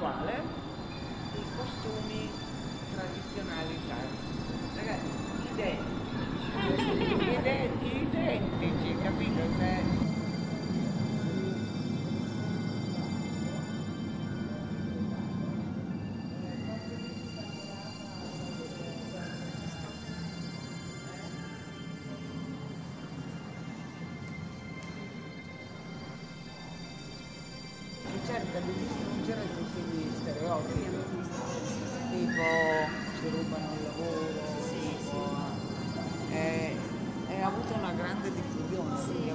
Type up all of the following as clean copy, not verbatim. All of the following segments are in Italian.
quale i costumi tradizionali sardi. Ragazzi, identici, capito? Cerca di distruggere tutti gli stereotipi, tipo ci rubano il lavoro, e ha avuto una grande diffusione, quindi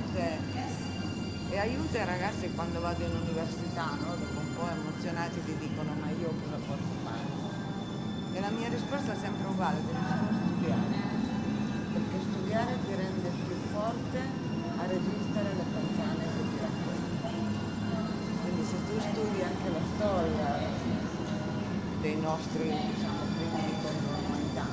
e aiuta i ragazzi quando vado in università, no? Dopo un po' emozionati ti dicono ma io cosa posso fare? E la mia risposta è sempre uguale, devi solo studiare, perché studiare ti rende più forte a resistere alle panzane che ti raccontano. Quindi se tu studi anche la storia dei nostri, diciamo, primi incontri umanità,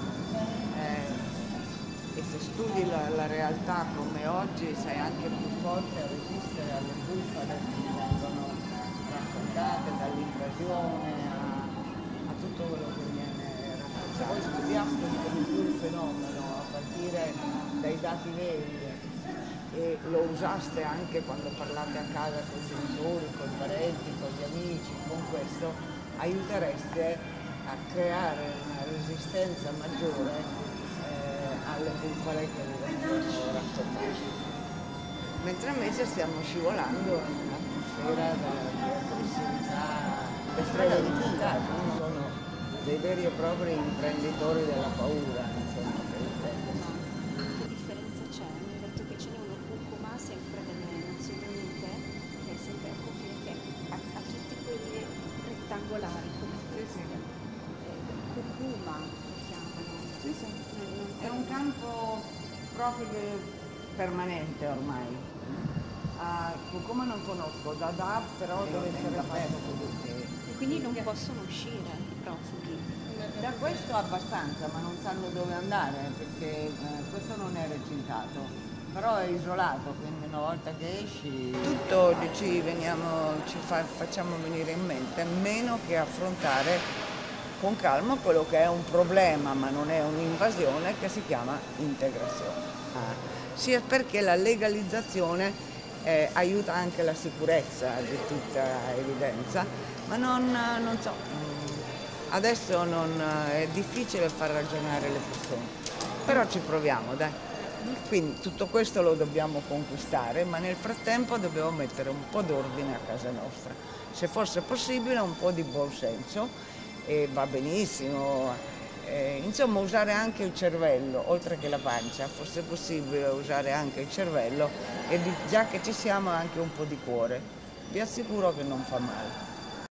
e se studi la realtà come oggi sei anche più forte a resistere alle bufale che ti vengono raccontate, dall'invasione a tutto quello che viene raccontato. Se voi studiaste un po' di più il fenomeno a partire dai dati veri e lo usaste anche quando parlate a casa con i genitori, con i parenti, con gli amici, con questo aiutereste a creare una resistenza maggiore alle bufale che vi vengono raccontate. Mentre invece stiamo scivolando in un'atmosfera di aggressività, estrema difficoltà, sono dei veri e propri imprenditori della paura, insomma, per intendersi. Che differenza c'è? Mi hanno detto che ce n'è uno curcuma sempre delle Nazioni Unite, che è sempre al confine, che ha tutti quelli rettangolari, come questo. Curcuma lo chiamano. Sì, sì. È un campo profughe permanente ormai. Curcuma non conosco, Dadaab però deve essere fatto così. E quindi non possono uscire i profughi. Da questo abbastanza, ma non sanno dove andare perché questo non è recintato, però è isolato, quindi una volta che esci tutto facciamo venire in mente, meno che affrontare con calma quello che è un problema, ma non è un'invasione, che si chiama integrazione. Sia perché la legalizzazione aiuta anche la sicurezza di tutta evidenza, ma non so, adesso è difficile far ragionare le persone, però ci proviamo, dai. Quindi tutto questo lo dobbiamo conquistare, ma nel frattempo dobbiamo mettere un po' d'ordine a casa nostra. Se fosse possibile un po' di buonsenso, e va benissimo, insomma usare anche il cervello, oltre che la pancia, fosse possibile usare anche il cervello e già che ci siamo anche un po' di cuore. Vi assicuro che non fa male.